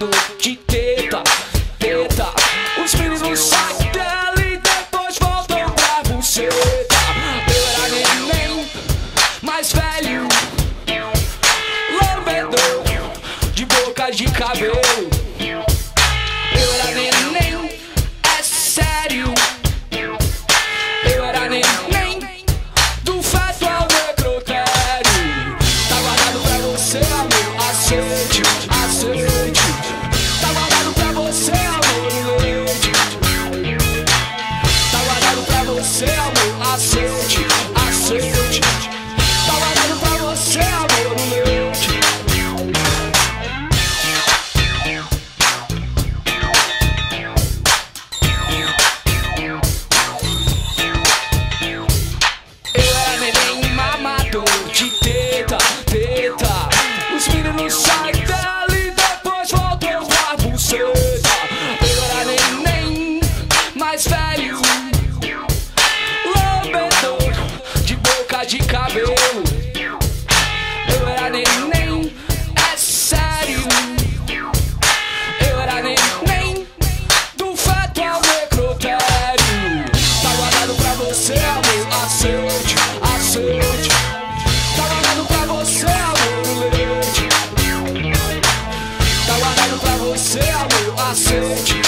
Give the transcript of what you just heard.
mamado de teta, teta. Os meninos saem dela e depois voltam pra buceta. Eu era neném, mais velho, lambedor de boca de cabelo. Eu era neném, é sério. Eu era neném, do feto ao necrotério. Tá guardado pra você, amor, aceite, aceite. Tá guardado pra você, amor, leite. Tá guardado pra você, amor, aceite, aceite. Tá guardado pra você, amor, leite. Eu era neném mamado de teta, teta. Os meninos saem dela e depois voltam pra buceta. Eu era neném, mais velho, lambedor de boca de cabelo. Eu era neném, é sério. Eu era neném, do feto ao necrotério. Tá guardado pra você, amor, aceite, aceite. Tá guardado pra você, amor, leite. Tá guardado pra você, amor, aceite.